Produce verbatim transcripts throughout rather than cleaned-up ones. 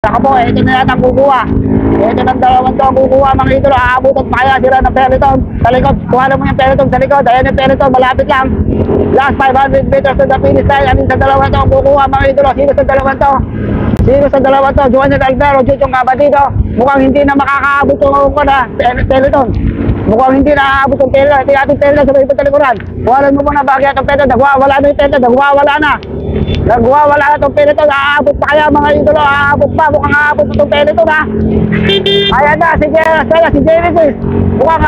Saka po, ito na yata kukuha. Ito ng dalawang to kukuha mga idolo. Aabutan pa kaya sila ng peloton. Sa likod, kuha mo yung peloton sa likod. Ayan yung peloton, malapit lang. Last five hundred meters to the finish line. Anin sa dalawang to kukuha mga idolo. Sino sa dalawang to? Sino sa dalawang to? Juan Albero, Chuchong Kabatido. Mukhang hindi na makakaabot yung ko na peloton. Mukhang hindi na aabot yung peloton. Ito yung ating peloton sa may patalikuran. Kuhalan mo muna bagay itong peloton. Nagwawala na yung peloton. Nagwawala na. Nagwawala na itong peloton. Aabot pa kaya mga idolo. Aabot pa. Mukhang aabot na itong peloton ha. Ayan na. Si Jerry. Si Jerry. Mukhang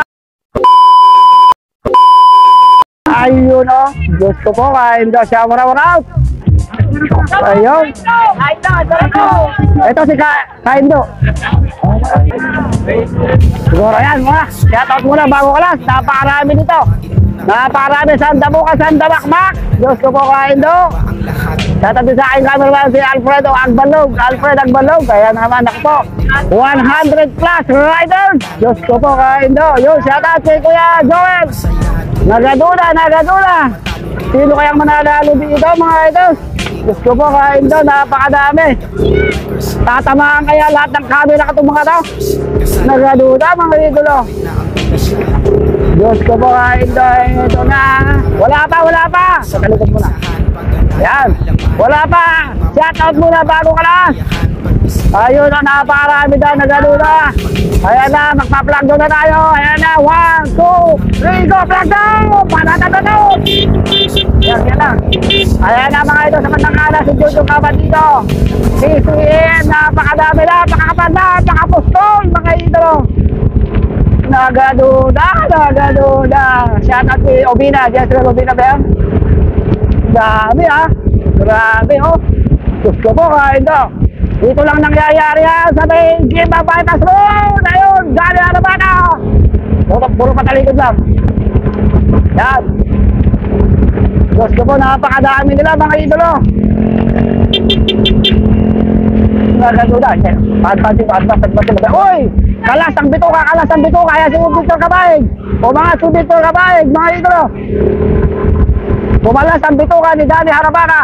ayun o. Diyos ko po. Kain daw siya. Mura mura out. Ayun. Ito si Kaindo. Siguro yan mga. Shoutout muna bago ka lang. Napakarami dito. Napakarami. Sanda bukas. Sanda makmak. Diyos ko po Kaindo. Shoutout din sa aking cameraman si Alfredo Agbalog. Alfred Agbalog. Kaya naman ako po. one hundred plus riders. Diyos ko po Kaindo. Yun. Shoutout kay Kuya Joel. Nagadula. Nagadula. Sino kayang mananalo dito mga idols? Diyos ko po Kaindo. Napakadami. Tatamaan kaya lahat ng camera katong mga to. Nagaduda mga idolo. Diyos ko po Kaindo. Ito na. Wala pa, wala pa. Patalikod muna. Ayan. Wala pa. Shout out muna bago ka na. Ayun na, napakarami daw. Nagaduda. Ayan na, magpa-plug down na tayo. Ayan na. One, two, three, go. Plug down. Panatatato. Yan, yan na. Ayan na mga ito sa Matangkala. Si Chuchong Kabatido. C C N. Napakadami na. Napakapal na. Napakapustol mga ito. Nagaduda. Nagaduda. Shout out kay Obina. Diyan sila Obina ba yan? Dami ha. Grabe oh. Diyos ko po Kaindo. Dito lang nangyayari ha. Sa may Gimba Bypass Road. Ayun. Gani na naman ha. Puro, puro patalikod lang. Yan. Diyos ko po, napakadami nila mga idolo. Nagaduda. Pansin ko, advance, advance. Uy! Kalas ang bituka, kalas ang bituka. Kaya si Victor Kabaig. O mga si Victor Kabaig, mga idolo. Pumalas ang bituka ni Danny Harabana.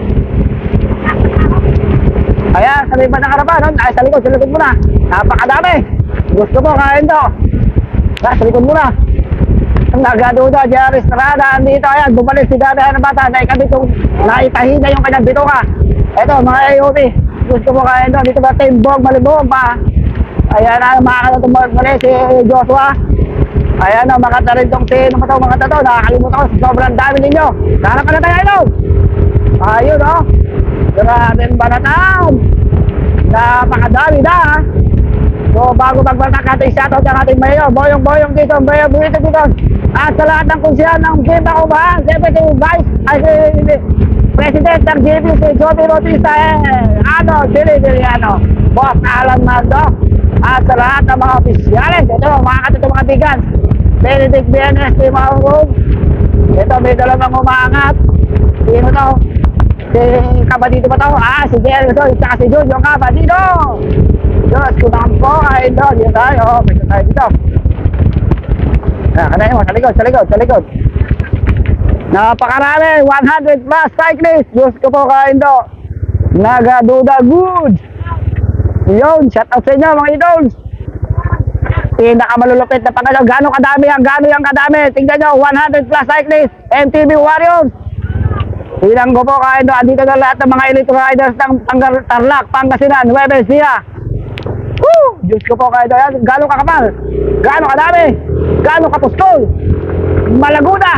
Ayan, sa may bandang Harabana. Ay, sa likod, sa likod muna. Napakadami. Gusto mo, Kaindo. Sa likod muna. Nagaduda, Jerry Estrada, andito, ayan, bumalik si Dada ng bata, naikabitong, naipahina yung kanyang bituka. Eto, mga A O B, gusto mo kayo doon, dito ba Timbog, Malibog pa. Ayan na, makakala itong mali si Joshua. Ayan na, makata rin itong si, ano ba ito, mga tato, nakakalimutan ko, sobrang dami ninyo. Sana ka na tayo, ano? Ayun, o. Grabe ang banatan. Napakadami na, ha. So, bago magbatak ating shoutout ang ating mayor, boyong-boyong dito, mayor dito dito. At sa lahat ng kunsiyan ng Gimba Kubahan, siyempre si Vice, ay si President ng G B, si Joby Bautista, eh, ano, Chili Villano, Boss Alan Magdo, at sa lahat ng mga opisyalis, ito, mga katito mga bigan, Benedict B N S, si Maurog, ito, may dalawang umaangat, sino to? Si Kabatido ba to? Ah, si Jerry, so, at si Jojo Kabatido. Diyos ko naman po, Kaindo, dito tayo, pwede tayo dito. Ah, kanayin mo, sa likod, sa likod, sa likod. Napakarami, one hundred plus cyclists, Diyos ko po, Kaindo. Nagaduda good. Yun, shout out sa inyo, mga idols. Pinakamalulupit na pangalaw, gano'ng kadami yan, gano'ng yung kadami. Tingnan nyo, one hundred plus cyclists, M T V Warriors. Bilang ko po, Kaindo, andito na lahat ng mga elite riders ng Tarlac, Pangasinan, Nueva Ecija. Woo! Diyos ko po kayo doon. Gano'ng kakapal? Gano'ng kadami? Gano'ng kapustol? Malaguda!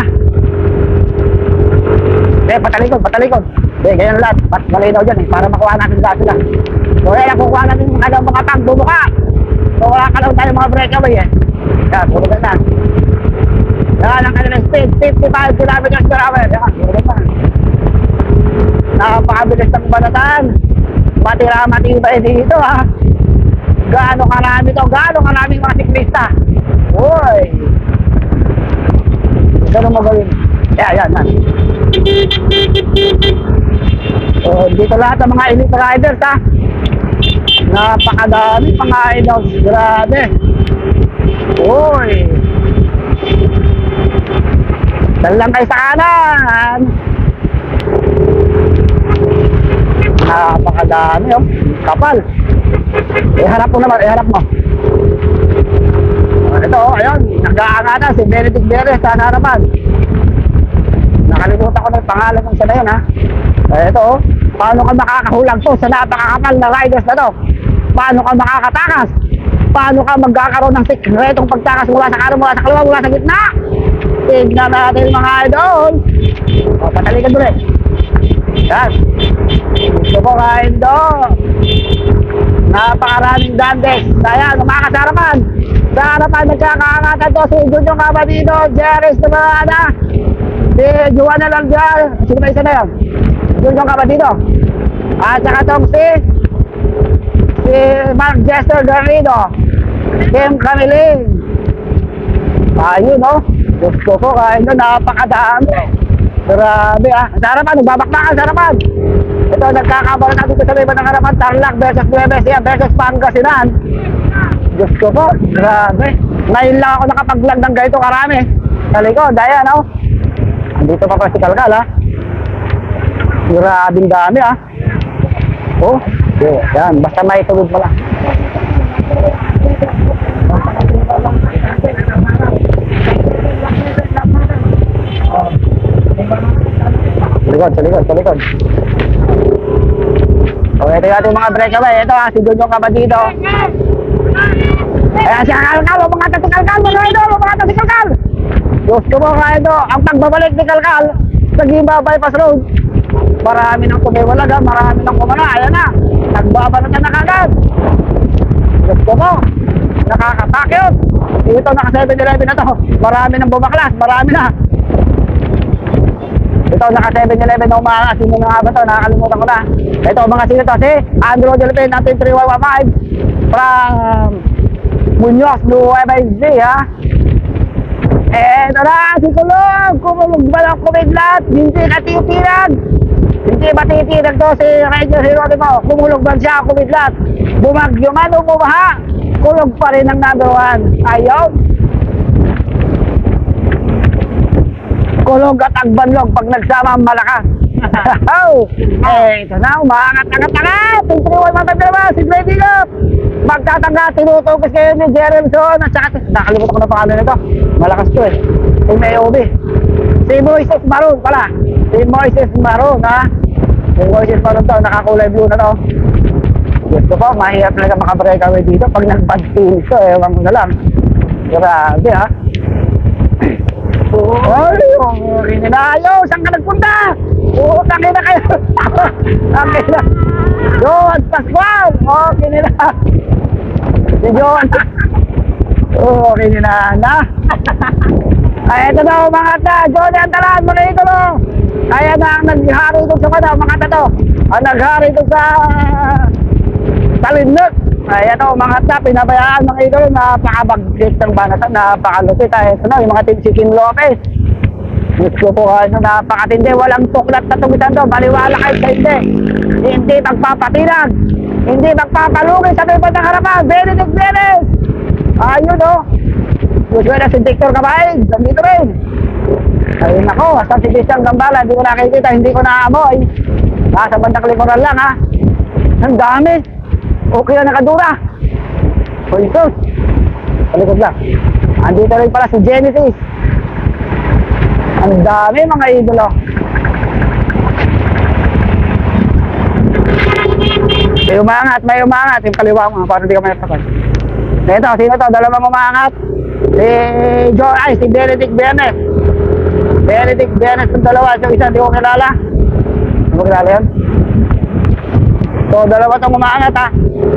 Eh, patalikod, patalikod. Eh, ganyan lahat. Mas malinaw dyan eh, para makuha natin lahat sila. So, yan, nakukuha natin ano, mga pang bumuka. So, wala ka lang tayo mga breakaway eh. Yan, sulit na. Yan, ang kanilang speed, fifty-five kilometers per hour. Yan, sulit na. Napakabilis ng banatan. Matira-matibay dito ha. Gaano karami to, gaano karaming mga siklista. Uy! Ganun mo gawin. Yan, yan, yan. So, dito lahat ng mga elite riders ha. Napakadami mga idols. Grabe. Uy! Dalang kayo sa kanan. Napakadami oh. Kapal. Iharap mo naman, iharap mo. Ito, oh, ayun, nag-aangatan si Benedict Beres sa harapan. Nakalimutan ko na yung pangalan ng isa na yun, ha. Eh, ito, oh, paano ka makakahulag to sa napakakapal na riders na to? Paano ka makakatakas? Paano ka magkakaroon ng sikretong pagtakas mula sa kanan, mula sa kaliwa, mula sa gitna? Tignan natin mga idol. O, patalikan doon eh. Yan. Gusto ko kain doon. Napakaraming dandes. Ayan, umakas sa harapan. Sa harapan, nagkakaangatan to si Junjong Kabadido, Jerry Estrada, si Juana Laldial. Sino ba isa na yun? Junjong Kabadido. At saka tong si si Mark Jester Garrido, Kim Camiling. Ayun, no? Gusto ko kain doon, napakadami. Grabe, ah. Sa harapan, nagbabakbakan sa harapan. Ito, nagkakabalan natin ito sa iba ng harapan. Tarlac versus Nueva Ecija versus Pangasinan. Diyos ko po, grabe. Ngayon lang ako nakapag-vlog ng ganito karami. Sa likod, ayan, no? Andito pa pa si Kalkal, ha? Grabing dami, ha? Oh, yan. Basta may tulog pala. Sa likod, sa likod, sa likod. Okay, ito yung ating mga breakaway. Ito, ha, si Junjong Kabadido. Ayan si Kalkal, mga si Kalkal, mga idol, mga si Kalkal. Gusto mo ka ito, ang pagbabalik ni Kalkal sa Gimba Bypass Road. Marami nang kumiwalag, ha, marami nang kumana. Ayan na, nagbabalot na nakagad. Gusto mo, nakakatakot. Ito, naka seven eleven na to. Marami nang bumaklas, marami na. Ito, naka seven eleven na umakas. Sino na nga ba ito? Nakakalimutan ko na. Ito, mga sino to? Si Andrew Delpin, natin three one one five from Muñoz, Nueva Ecija, ha? Eto na, si Kulog. Kumulog ba ng kumidlat? Hindi natitinag. Hindi matitinag to si Ranger Geronimo. Kumulog ba siya kumidlat? Bumagyo man o bumaha, kulog pa rin ang number one. Ayaw. Kulog at agbanlog pag nagsama ang malakas. Oh, eh, ito na, umaangat-angat-angat. Yung three one one five si Grady Lop. Magtatangga, tinutugis kayo ni Jeremson. At saka, nakalimutan ko na pangalan nito. Malakas to eh. Si Mayobi. Si Moises Maroon pala. Si Moises Maroon, ha? Si Moises Maroon to, nakakulay blue na to. Gusto ko, mahirap talaga makabreakaway dito. Pag nag-bad finish to, ewan ko na lang. Grabe, ha? Ay, yung rininayo, saan ka nagpunta? Oo, tangin na kayo. Tangin na. Johan Pascual. Okay nila. Si Johan. Oo, okay nila na. Ay, ito na, umangat na. Johnny Antalan, mga idolo. Kaya na ang naghari ito sa kada, umangat na to. Ang naghari ito sa Talinot. Ay, ito, umangat na. Pinabayaan, mga idolo. Napakabagkit ng banatan. Napakalutit. Ay, ito na, yung mga team si Kim Lopez. Gusto po ano, napakatindi, walang tuklat na tumitan doon, baliwala kayo sa hindi. Hindi magpapatinag, hindi magpapalugi sa may bandang harapan. Benedict Beres. Ayun o. Gusto na si Victor Cabaig, nandito rin. Ayun ako, hasta si Christian Gambala, hindi ko nakikita, hindi ko naamoy. Nasa bandang likuran lang, ha. Ang dami. Okay na nakadura. O ito. Palikod lang. Andito rin pala si Genesis. Ang dami mga idolo. May umangat, may umangat. Yung kaliwa mo, parang hindi ka may pasan. Ito, sino to? Dalawang umangat. Si John, ay, si Benedict Benes. Benedict Benes yung dalawa. Yung isa, hindi ko kilala. Hindi mo kilala yun? So, dalawa itong umangat, ha.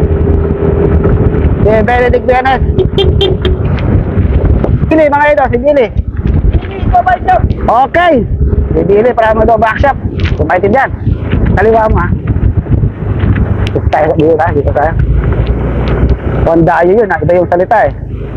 Si Benedict Benes. Gili, mga ito, si Gili. Okay. Bibili para mo daw backshop. Kumaitin dyan. Kaliwa mo, ha. Dito tayo. Dito tayo. Dito tayo. Hondayo yun, ha. Iba yung salita, eh.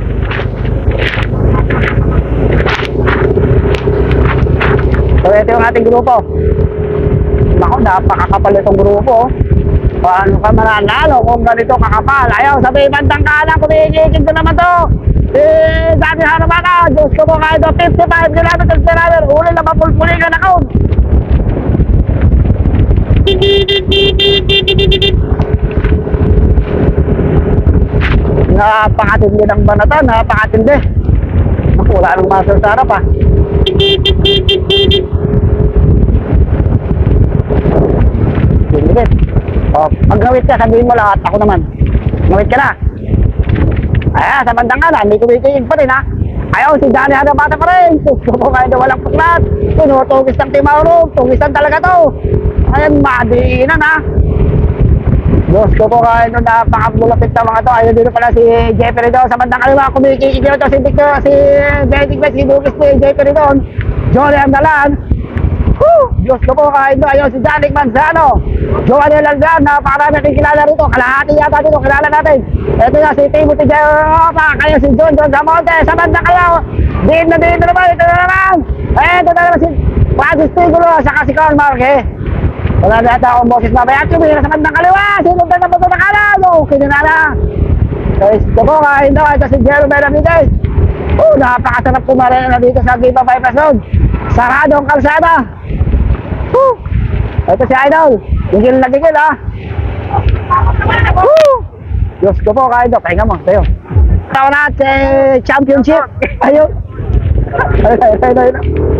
So, ito yung ating grupo. Naku, napakakapal itong grupo. Paano ka mananalo kung ganito kakapal? Ayaw, sabi bandang kanan, kumikikig ko naman to. Eh, sabi Haramana, Diyos ko mo kahit fifty-five kilometers per hour, uli na mapulpuli ka na kaun. Napakatindi ng banatan, napakatindi. Naku, wala nang muscle sa harap ah. Dingit. O, pag ngawit ka, sabihin mo lahat. Ako naman. Ngawit ka na. Ayan, sa bandang kanan, hindi kumikilig pa rin ha. Ayaw, si Danny Harabata pa rin. Gusto ko kayo na walang puklat. Tinutugis ng Timaurog. Tugisan talaga to. Ayan, madiinan ha. Diyos ko po kayo nung napakabulapit na mga to. Ayun dito pala si Jeffrey doon. Sa bandang kaliwa, kumikilig to si Victor, si Benedict Betts, si Lucas ni Jeffrey doon. Johnny Andalan. Woo! Diyos ko po kayo doon. Ayun si Janik Manzano. Joanne Landan, napakarami natin kilala rito. Kalahati yata dito, kilala natin. Ito na si Timothy Jeropa, kayo si John John Zamonte. Sa bandang kayo, din na din na naman, ito na naman. Ito na naman si Francis Tigulo, saka si Carl Marque. Wala na yata akong boses mamaya. At sumira sa bandang kaliwa, sinundan na bato na kanan. Okay na na. Gusto ko kayo doon, ito si Jerome Benavides. Oh, napakasarap kumarin na dito sa Giba Bypass Road. Saradong kalsada. Woo! Ito si Idol. Gigil na gigil ha. Woo! Diyos ko po kayo doon. Pahinga mo. Tayo. Tao na at eh, championship. Ayun. Ayun, ayun, ayun, ayun.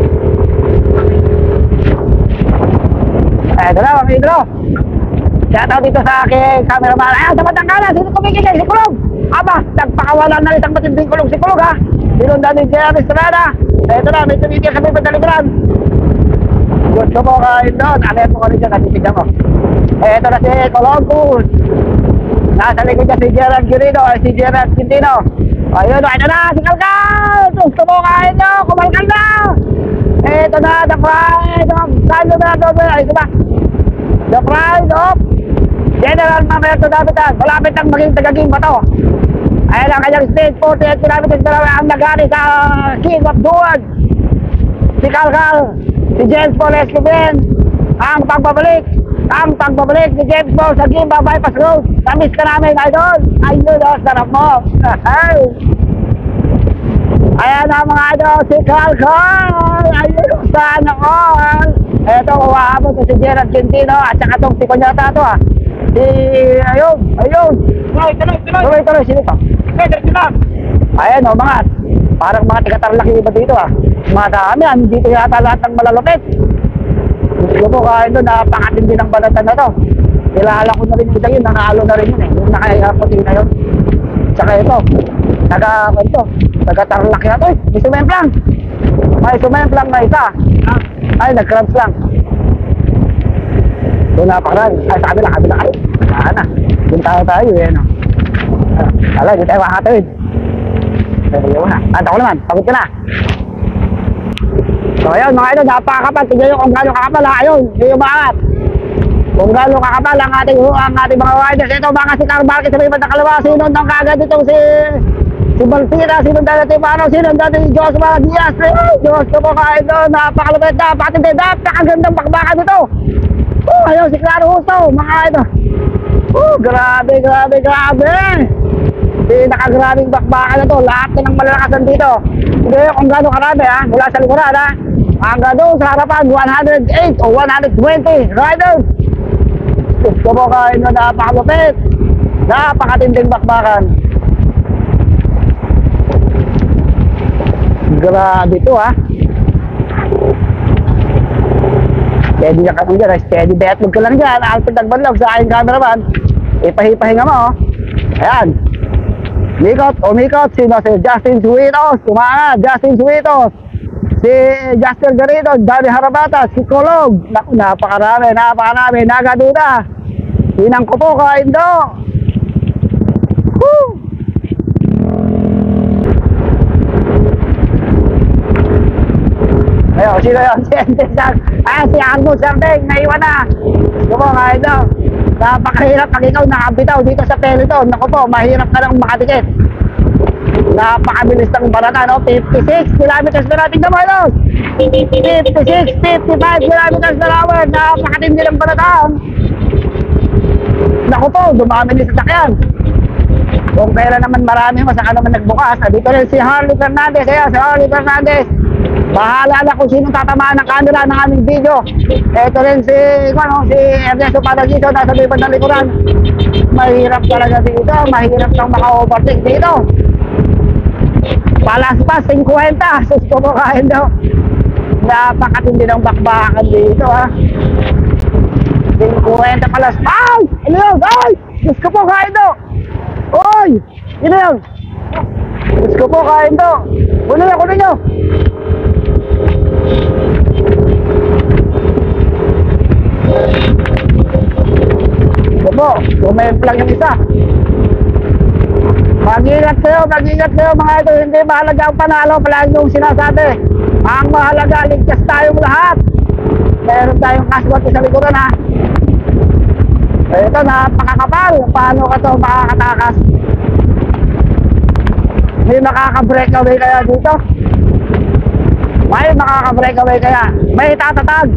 Ito na, mga idolo. Shout out dito sa aking cameraman. Ayan, sa batang kanan. Sino kumikigay? Si Kulog. Aba, nagpakawalan na isang matinding kulog si Kulog ha. Sinundan ni J R Estrada. Ito na, may tumitigil sa may padaligram. Gusto mo kayo doon. Ano mo ko rin dyan, natitigyan mo. Ito na si Columbus. Nasa likod niya si Gerard Guerrero, ay si Gerard Quintino. Ayun, ito na, si Kalkal. Gusto mo kayo doon, kumalkal na. Ito na, the pride of, saan na doon, ito na. The pride of General Mamerto Davidan. Malapit ang maging tagaging ba to? Ayun ang kanyang stage, forty-eight kilometers per hour ang nagani sa King of Duwag. Si Kalkal, si James Paul Escoben, ang pagbabalik, ang pagbabalik ni James Paul sa Giba Bypass Road. Tamis ka namin, idol. Ayun, oh, sarap mo. Ayan na mga idol, si Kalkal. Ayun, sana all. Eto, uwahabot si Gerard Quintino at saka itong si Kunyata to ah. Si, ayun, ayun. Tuloy, tuloy, tuloy. Tuloy, tuloy, sino ito? Ayan o, mga, parang mga tigatarlaki iba dito ah. Mga dami, hindi dito yata lahat ng malalupit. Gusto ko kain doon, napakatindi ng balatan na to. Kilala ko na rin yung yun, nanalo na rin yun eh. Yung nakayaputi na yun. Tsaka ito, naga, ito, nagatarlaki na to eh. May sumemplang. May sumemplang na isa. Ay, nag-cramps lang. Doon napakarami. Ay, sa kabila, kabila kayo. Saan na. Doon tayo tayo eh, no. Ala, hindi tayo makakatawid. Pero na. At ako naman, pagod ka na. So ayun mga ito, napakakapal. Tignan nyo kung gano'ng kakapal ha. Ayun, yung umaangat. Kung gano'ng kakapal ang ating, ang ating mga riders. Ito mga si Carl Marquez sa may bandang kalawa. Sinundan kagad itong si si Baltira. Sinundan natin yung ano. Sinundan natin yung Joshua Diaz. Ay, Diyos ko po kain doon. Napakalupit, napakatindi. Napakagandang bakbakan ito. Oh, ayun si Claro Justo. Mga ito. Oh, grabe, grabe, grabe. Pinakagrabing bakbakan na to. Lahat na ng malalakasan dito. Hindi kung gano'ng karami ha. Mula sa likuran ha. Hanggang doon sa harapan, one hundred eight o one hundred twenty riders. Gusto mo kain na napakalupit. Napakatinding bakbakan. Grabe to ha. Steady na kami dyan. Steady betlog ka lang dyan. Alfred Nagbanlog sa aking cameraman. Ipahipahinga mo. Ayan. Mikot, umikot. Sino si Justin Suitos? Umaangat. Justin Suitos. Si Justin Garrido. Danny Harabata. Si Colog. Naku, napakarami. Napakarami. Nagaduda. Hinang ko po kain do. Woo! Ayun, sino yun? Si Entisang. Ah, si Arno Sardeng. Naiwan na. Gusto mo kain do. Napakahirap pag ikaw nakabitaw dito sa peloton. Naku po, mahirap ka nang makatikit. Napakabilis ng barata, no? fifty-six kilometers per hour. Tingnan mo, ito. fifty-six, fifty-five kilometers per hour. Napakatindi ng barata. Naku po, dumami ni sasakyan. Kung pera naman marami mo, saka naman nagbukas. Dito rin si Harley Fernandez. Ayan, si Harley Fernandez. Bahala na kung sino tatamaan ng camera ng aming video. Ito rin si, ano, si Ernesto Padagiso, nasa may bandang likuran. Mahirap talaga dito, mahirap kang maka-overtake dito. Palas pa, fifty, susto mo kain daw. Napakatindi ng bakbakan dito, ha. fifty palas. Ay! Ano yun? Ay! Diyos ko po, kain daw. Oy! Ano yun? Diyos ko po, kain daw. Kunin nyo, kunin nyo. Ito po, kumain lang yung isa. Mag-ingat kayo, mag-ingat kayo mga ito. Hindi mahalaga ang panalo, palagi yung sinasabi. Ang mahalaga, ligtas tayong lahat. Meron tayong casualty sa likuran, ha. Ito, napakakapal. Paano ka ito makakatakas? May makaka-breakaway kaya dito? May makaka-breakaway kaya? May tatatag.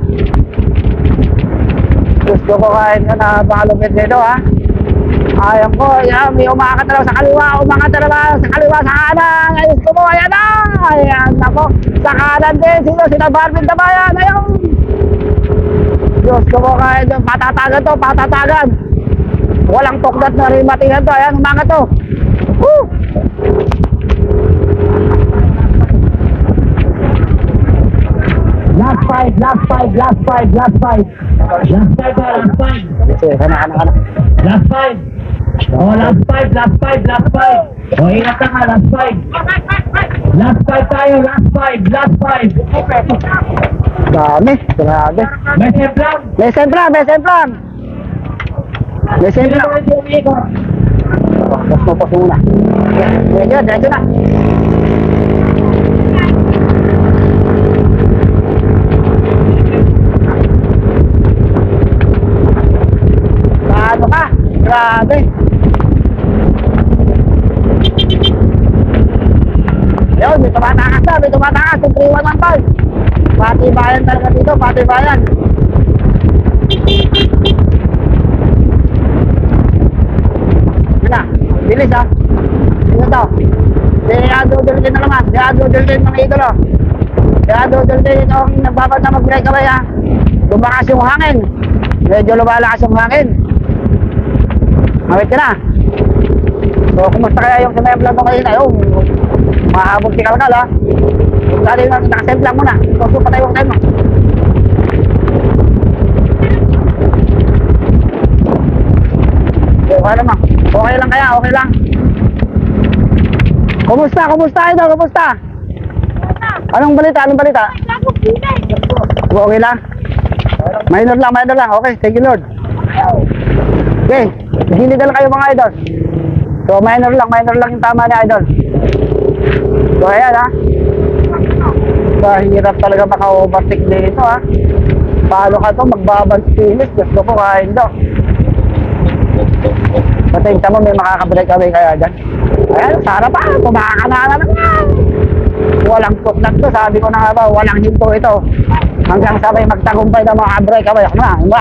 Gusto ko kahit na napakalupit dito, ha. Ayan ko, yan, may umakat na lang sa kaliwa, umakat na lang sa kaliwa, sa kanan. Ayos ko po, ayan na. Ayan, ako. Sa kanan din, sino, sina Barbin Tabayan, ayun. Diyos ko po kahit, patatagan to, patatagan. Walang tukdat na rimatihan to, ayan, umakat to. Woo! Last five, last five, last five, last five. Last five, last five. Sige, kana, kana, kana. Last five. Oh, last five, last five, last five. Oh, ingat ka nga, last five. Last five tayo, last five, last five. Dami, grabe. May semplang. May semplang, may semplang. May semplang. Oh, gas mo po muna. Diretso, diretso na. Ano ka? Grabe. Ayun, may tumatakas na, may tumatakas yung three one one five. Pati bayan talaga dito, pati bayan. Yun na, bilis ha. Sino to? Si Ado Dulden na naman, si Ado Dulden mga idolo. Si Ado Dulden itong nagbabad na mag-breakaway ha. Lumakas yung hangin. Medyo lumalakas yung hangin. Mawit ka na. So, kumusta kaya yung sinemplang mo kanina? Yung mahabog si Kaunal, ha? Kung dali yung nakasemplang mo na. So, so patay yung time mo. Okay lang, ma. Okay lang kaya, okay lang. Kumusta, kumusta ito, kumusta? Anong balita, anong balita? Okay lang? Minor lang, minor lang. Okay, thank you Lord. Okay, hindi lang kayo mga idol. So minor lang, minor lang yung tama niya idol. So ayan ha. So hirap talaga maka-overtake dito ha. Paano ka to magbabansilis? Gusto ko kain daw. Patingin mo may makaka-breakaway kaya dyan. Ayan, sarap pa, kumakanana naman. Walang tuklat to, sabi ko na nga ba, walang hinto ito. Hanggang sabay magtagumpay na mga breakaway. Ako na, ano ba?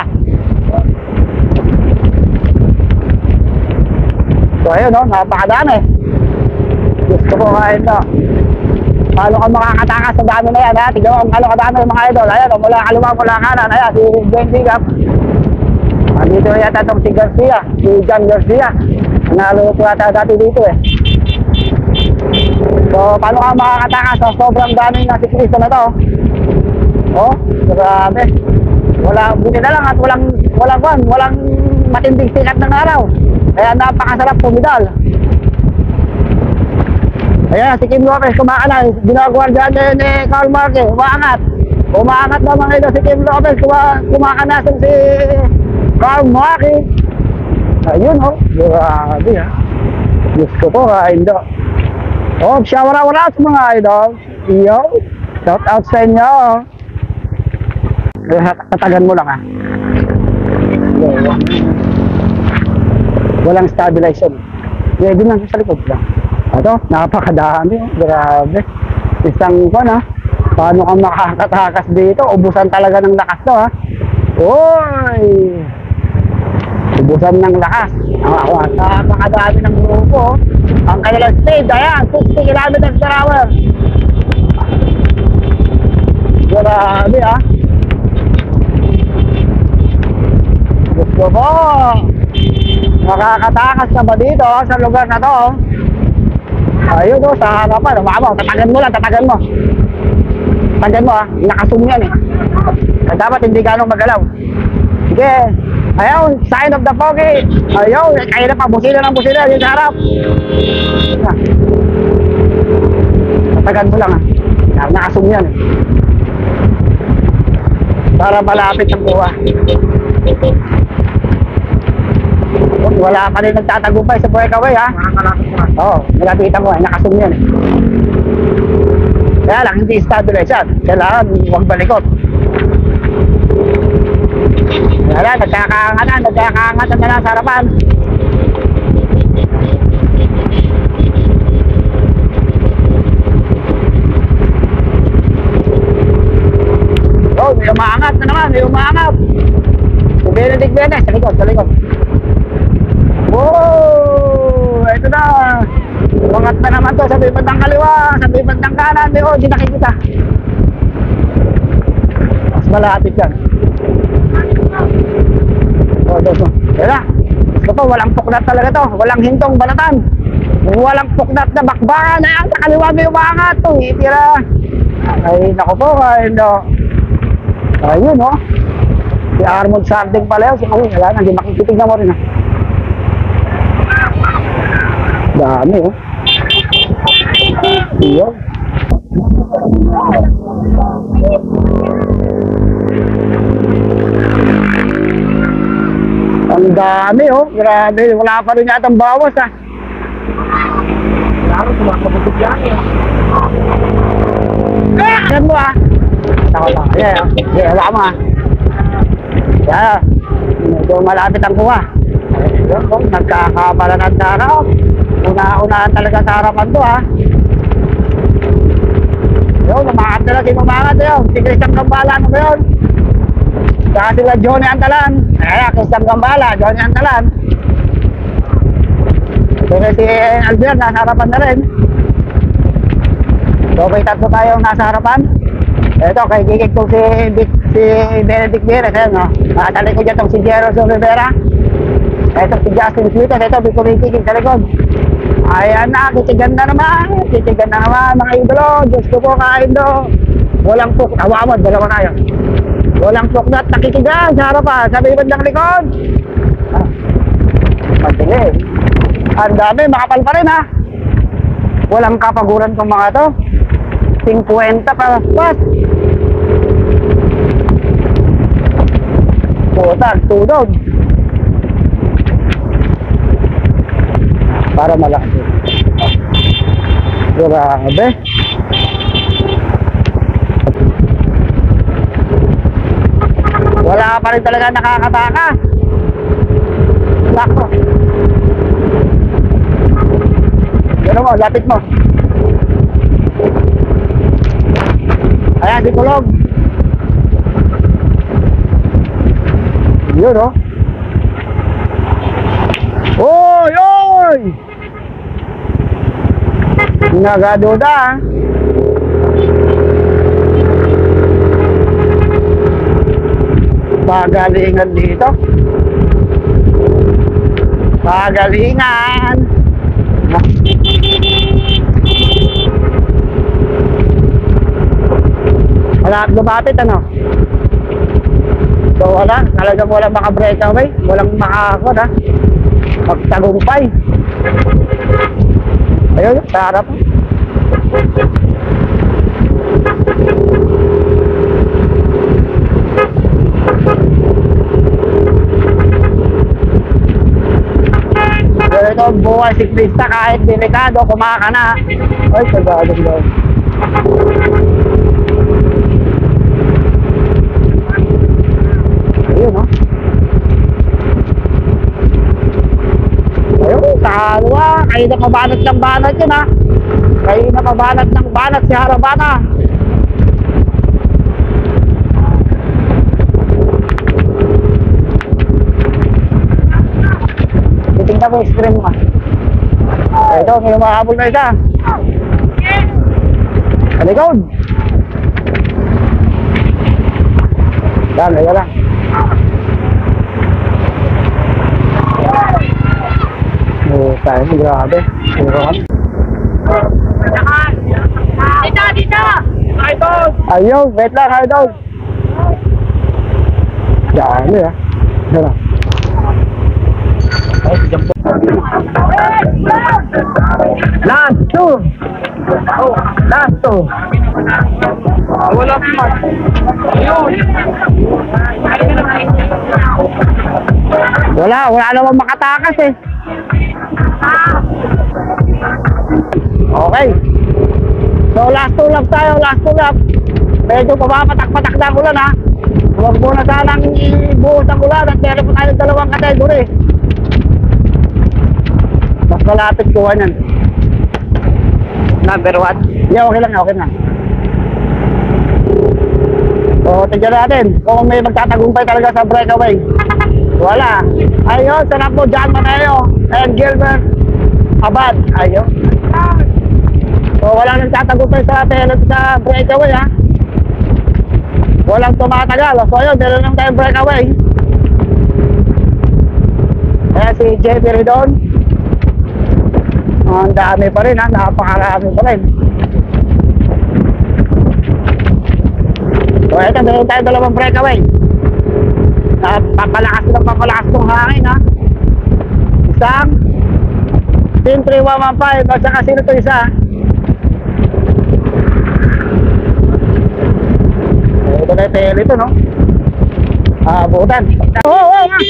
So ayun no, napakadami. Gusto ko kain to. Paano ka makakatakas sa dami na yan ha? Tignan mo, paano kadami mga idol. Ayan, mula kaliwa, mula kanan. Ayan, si Gwen Digap. Dito yata itong si Garcia, si John Garcia. Naluto yata dati dito eh. So, paano ka makakatakas sa sobrang daming na si Cristo na to? Oh, grabe. Wala, buti na lang at walang, walang, walang, walang matinding sikat ng araw. Kaya napakasarap pumidal. Ayan, si Kim Lopez kumakana. Ginagawa dyan ni, ni Karl Marque. Umaangat. Umaangat naman ito si Kim Lopez. Kumakana si Karl Marque. Ayun oh. Grabe ha. Diyos ko po ha, Indo. Oh, shower-out mga idol. Yo. Shout out sa inyo. Tatagan mo lang ha. Walang stabilization. Pwede lang sa likod lang. Ito, napakadami. Grabe. Isang ko na. Paano ka makakatakas dito? Ubusan talaga ng lakas to ha. Oy! Ubusan ng lakas. Napakadami ng grupo. Ang kanilang speed, ayan, sixty kilometers per hour. Grabe ah. Gusto mo. Makakatakas ka ba dito sa lugar na to? Ayun o, sa harapan. Umama, tatagan mo lang, tatagan mo. Tatagan mo ah, nakasum yan eh. Kaya dapat hindi ganong magalaw. Sige. Ayaw, sign of the pogi. Ayaw, kaya na pa, busina ng busina yun sa harap. Tatagan mo lang ah. Nakasum yan eh. Para malapit ang kuha. Wala pa rin nagtatagumpay sa breakaway ha. Oo, nalapitan mo eh, nakasum yan eh. Kaya lang, hindi stabilize yan. Kailangan huwag balikot. Wala, nagkakaangatan, nagkakaangatan na lang sa harapan. Oh, may umaangat na naman, may umaangat. Si Benedict Benes, sa likod, sa likod. Wow! Ito na. Umangat na naman to sa may bandang kaliwa, sa may bandang kanan. Oh, di nakikita. Mas malapit yan. Oh, doon. Yan na. Gusto po, walang puknat talaga to. Walang hintong balatan. Walang puknat na bakbakan. Ayan, sa kaliwa may umangat. Oh, itira. Ay, naku po. Ay, no. Ayun, oh. Si Armand Sarding pala yun. Si Uy, wala na. Hindi makikitig na mo rin, ah. Dami, oh. Iyo. Ang dami, oh. Grabe. Wala pa rin yata ang bawas, ah. Klaro, sumakabutog yan, eh. Ah! Yan mo, ah. Saka pa. Yeah, yeah. Wala mo, ah. Yeah. Medyo malapit ang kuha. Ayun, oh. Nagkakabalanad na na, oh. Una-unaan talaga sa harapan to ha. Yun, umakat na lang si Mamangat yun. Si Christian Gambala, ano ba yun? Saka sila Johnny Antalan. Ayan, Christian Gambala, Johnny Antalan. Saka si Albert, nasa harapan na rin. So, may tatlo tayong nasa harapan. Ito, kay gigig kong si, si Benedict Beres. Ayan, no? Nakatali ko dyan itong si Jeroso Rivera. Ito si Justin Sweetas. Ito, may kumikigig sa likod. Ayan na, titigan na naman. Titigan na naman, mga idolo. Diyos ko po, kain do. Walang puk... Awa mo, dalawa tayo. Walang puknat, nakikigan sa harapan. Sa may bandang likod. Ah, madilim. Ang dami, makapal pa rin ha. Walang kapaguran tong mga to. fifty pa pas. Putar, tudod. Para malaki. Grabe. Wala pa rin talaga nakakataka. Lako. Pero mo, lapit mo. Ayan, si Kulog. Yun, oh. Oy, oy! Nagaduda. Pagalingan dito. Pagalingan. Wala, lumapit ano? So wala, talagang walang maka-breakaway. Walang makakakot ha. Magtagumpay. Ayun, sa harap. Pero ito, buhay siklista kahit delikado, kumaka na. Ay, sagadong daw. Ayun, no? Ayun, sa kalwa, kayo na pabanat ng banat yun, ha? Kayo na pabanat ng banat si Harabana. Titingnan ko yung stream mo. Ito, may umahabol na isa. Sa likod. Yan, ayan lang. Oh, tayo, grabe. Dito, dito! Idol! Ayun, wait lang, idol. Yan, ya. Yan lang. Last two. Oh, last two. Ah, wala pa. Ayun! Wala, wala naman makatakas eh. Okay. So last two lap tayo, last two lap. Medyo papapatak-patak na ang ulan ha. Huwag muna sanang ibuhos ang ulan at meron po tayo ng dalawang kategory. Mas malapit kuha niyan. Number one. Yeah, okay lang, okay lang. So, tignan natin kung may magtatagumpay talaga sa breakaway. Wala. Ayun, sarap mo, John Maneo and Gilbert Abad. Ayun. So, walang nagtatagumpay sa atin sa breakaway, ha? Walang tumatagal. So, ayun, meron lang tayong breakaway. Kaya si J P Ridon. Ang dami pa rin, ha? Napakarami pa rin. So, ito, meron tayo dalawang breakaway. Uh, papalakas ng papalakas ng hangin, ha? Isang Team three one one five at saka sino ito isa? Eh, ito na yung tele ito, no? Ah, buutan. Oo, oh, oo, nga!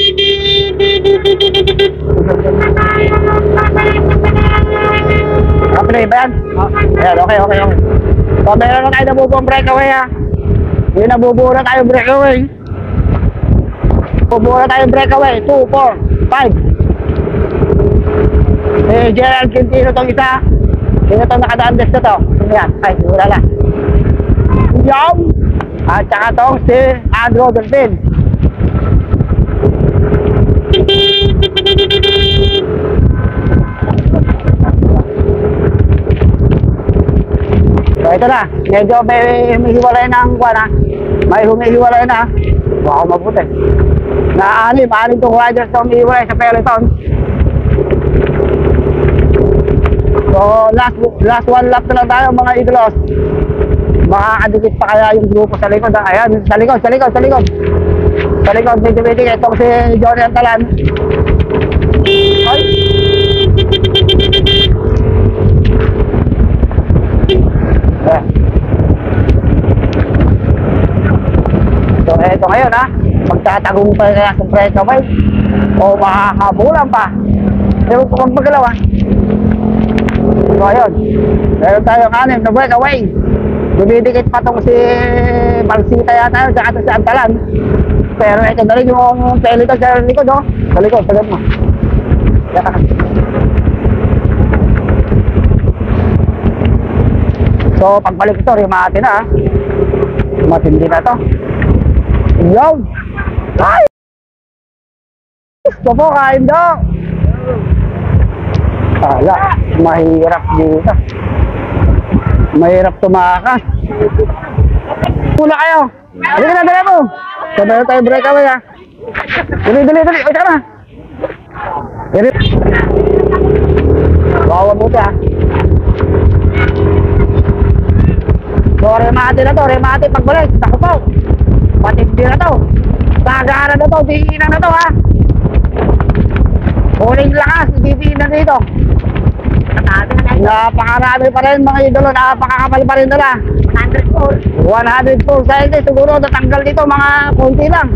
Kapilay ba yan? Ayan, okay, okay, okay. So, meron na tayo nabubuong breakaway, ha? Yung nabubuo na tayo breakaway. Nabubuo na tayo breakaway. two, four, five. Eh, Gerald Quintino itong isa. Sino itong nakadaan-des na to? Sino yan? Ay, wala lang. Yung! At saka itong si Andrew Delfin. So, ito na. Medyo may humihiwalay ng kuwan, ha? May humihiwalay na. Wow, mabuti. Na-anim, anim itong riders na humihiwalay sa peloton. So, last last one lap na lang tayo, mga idlos. Makakadikit pa kaya yung grupo sa likod. Ayan, sa likod, sa likod, sa likod. Sa likod, medyo medyo. Itong si Johnny Antalan. Ay! Eh. So, eto ngayon, ha. Magtatagumpay kaya sa breakaway. O makakabulan pa. Pero kung magalaw, ha. So, ayun. Meron tayong anim na breakaway. Dumidikit pa itong si Marsita yata yun, tsaka ito si Antalan. Pero ito na rin yung peloton sa likod, oh. Sa likod, sa likod mo. Yan. So, pagbalik ito, rimati na, ha. Matindi na ito. Yo! Ay! Gusto po, kain daw. Kala, mahirap dito. Mahirap tumakas. Pula kayo. Halika na, dali mo. Sabay tayo breakaway, ha. Dali, dali, dali. Oy, saka na. Dali. Bawa mo ito, ha. So, remate na to, remate pagbalik. Ako po. Patindi na to. Sagana na to, diinan na to, ha. Huling lakas, diinan dito. Napakarami pa rin mga idolo, napakakapal pa rin nila. one hundred four cycles, siguro natanggal dito mga konti lang.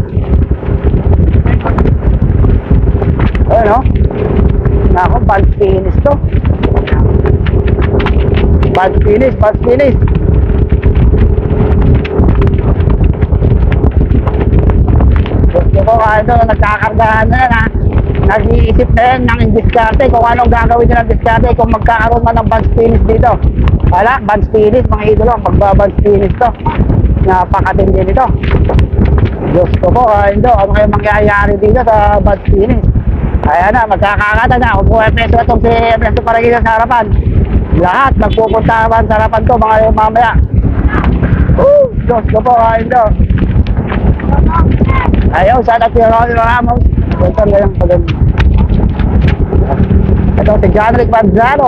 Ayun, o. Naku, bad finish to. Bad finish, bad finish. Gusto ko kahit ito, nagkakargahan na yan, ha. Nag-iisip na yan ng diskarte kung anong gagawin nila ng diskarte kung magkakaroon man ng bad finish dito. Wala, bad finish mga idolo, magbabad finish to. Napakatindi nito. Gusto ko, uh, hindi, ano kayo mangyayari dito sa bad finish? Ayan na, magkakakata na. Kung buhay peso na itong si Ernesto Paraguina sa harapan. Lahat, magpupunta man sa harapan ko mga mamaya. Woo! Gusto ko, uh, hindi. Ayaw, sana at yung Ronnie Ramos. Ito na yung pag ito si John Rick Manzano.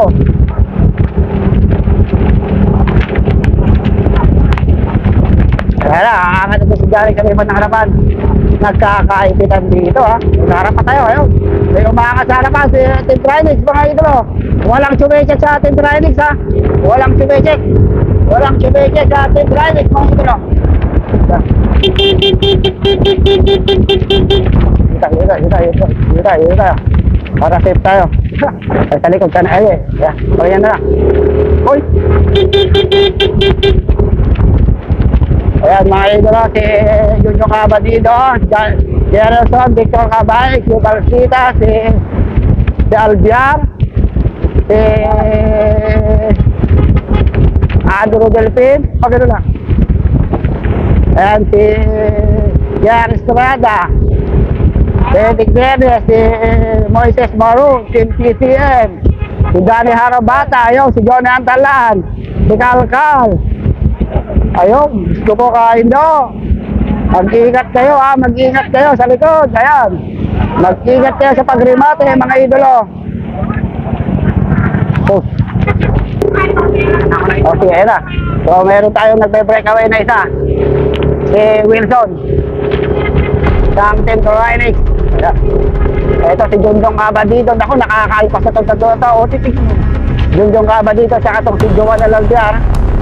Kaya na, aangat ito si John Rick sa ibang harapan. Nagkakaipitan dito ha. Harap pa tayo, ayaw. May umaangat sa harapan si Team Trinix, mga idolo. Walang chumechek sa Team Trinix ha. Walang chumechek. Walang chumechek sa Team Trinix, mga idolo. Kita, kita, kita, kita, kita, kita. Para safe tayo. Ay, sa likod ka na. Ay, yeah. Pagyan na lang. Uy! Ayan, mga idolo, si Junjo Cabadido, si Anderson, Victor Cabay, si Balsita, si, si Albiar, si Adro Delpin, pagano na. Ayan, si Jan Estrada, si Dick Verde, si Moises Maroon, si T C M, si Danny Harabata, ayaw, si Johnny Antalan, si Kalkal. Ayun, gusto ko kain do. Mag-ingat kayo ha, mag-ingat kayo sa likod. Ayan, mag-ingat kayo sa pagrimate, mga idolo. Oh. Okay, ayun na. So, meron tayong nagbe-breakaway na isa. Si Wilson. Sang Team Trinix. Ito si Junjong Cabadido. Ako, nakakaipas na itong tatlo ito. O, titig. Junjong Cabadido, saka itong si Joan Alalbiar.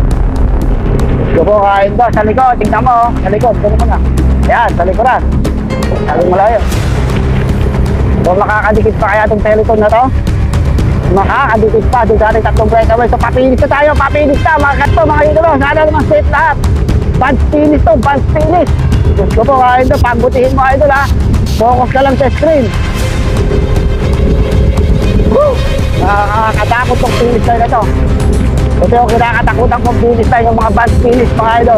Gusto kain to, sa likod, tingnan mo, sa likod, tingnan mo na. Ayan, sa likodan. Sabi mo lang yun. So, makakadikit pa kaya itong teleton na to? Makakadikit pa, doon sa ating tatlong breakaway. So, papinis na tayo, papinis na, mga kato, mga idolo. Sana naman safe lahat. Punch finish to, punch finish. Gusto ko kain to, pagbutihin mo idol ha. Focus ka lang sa screen. Woo! Nakakatakot tong finish line na to. Ito yung kinakatakutan kong finish line, yung mga bad finish, mga idol.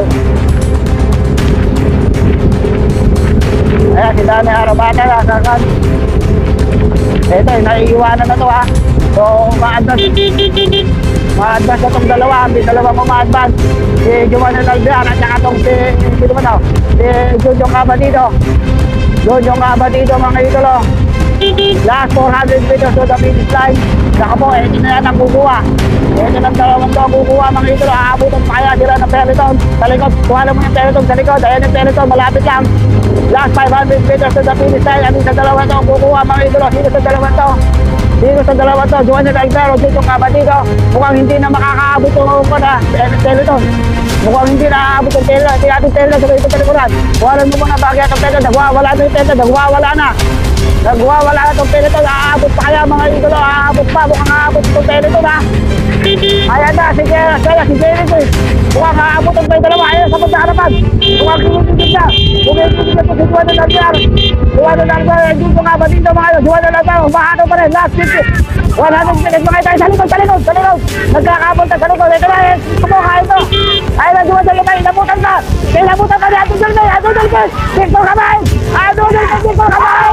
Ayan, si Dani Harabata na, sakan. Ito, naiiwanan na to ha. So, ma-advance. Ma-advance na itong dalawa, may dalawa mo ma-advance. Si Giovanni Albiar at saka itong si, si, si, si Junjong Cabadido. Junjong Cabadido, mga idolo. Last four hundred meters to the finish line. Saka po, eh, hindi na yan ang kukuha. Ito ng dalawang to ang kukuha, mga idolo. Aabutan pa kaya sila ng peloton. Sa likod, kuhala mo yung peloton sa likod. Ayan yung peloton, malapit lang. Last five hundred meters to the finish line. Ano sa dalawang to ang kukuha, mga idolo? Sino sa dalawang to? Sino sa dalawang to? Giovanni Albiar o Junjong Cabadido. Mukhang hindi na makakaabot yung ko na peloton. Mukhang hindi na aabot yung peloton. Hindi natin peloton sa ito pelikuran. Kuhala mo muna bagay ang peloton. Nagwawala na yung peloton. Nagwawala na. Nagwawala na itong peloton. Aabot pa kaya, mga idolo. Aabot pa. Mukhang aabot itong peloton ha. Ayan na, si Jerry, si Jerry ko. Mukhang aabutan pa yung dalawa. Ayan, sa pagkaharapan. Mukhang kinitigil na. Kumitigil na po si Giovanni Albiar. Giovanni Albiar, dito nga ba dito mga ito? Giovanni Albiar, umahano pa rin. Last fifty. one hundred minutes mga ito. Sa likod, sa likod, sa likod. Nagkakabot na sa likod. Ito na, eh. Kumuha ito. Ayan na, Giovanni Albiar, inabutan ka. Inabutan ka ni Adol Delpin. Adol Delpin. Victor Cabay. Adol Delpin, Victor Cabay.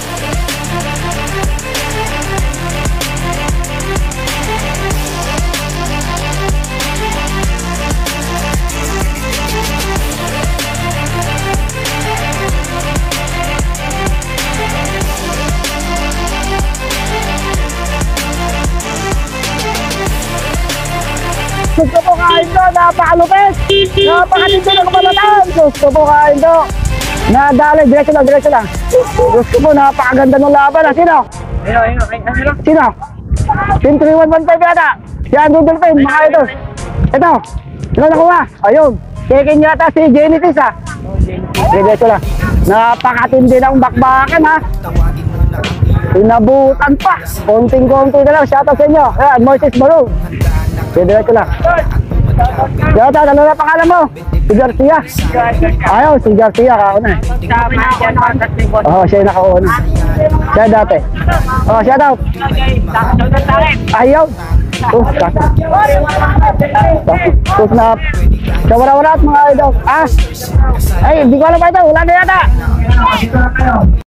Gusto po kain do, napakalupit. Napakatindi ng kabalatan. Gusto po kain do. Nadali, diretso lang, diretso lang. Gusto po, napakaganda ng laban. Sino? Ayun, ayun, ayun. Sino? Team three one one five yata. Si Andrew Delpin, mga ito. Ito. Sino nakuha? Ayun. Check-in yata si Genesis ha. Diretso lang. Napakatindi ng bakbakan ha. Inabutan pa. Konting-konti na lang. Shoutout sa inyo. Ayan, Moises Maroon. Diretso lang. Yata, ano na pangalan mo? Si Garcia. Ayaw, si Garcia kauna eh. Oo, oh, siya yung nakauna. Siya dati. Oo, oh, shout out. Ayaw. Tus, kasi. Tus na. Sa wala-wala at mga idol. Ah! Ay, hindi ko alam pa ito. Wala na yata.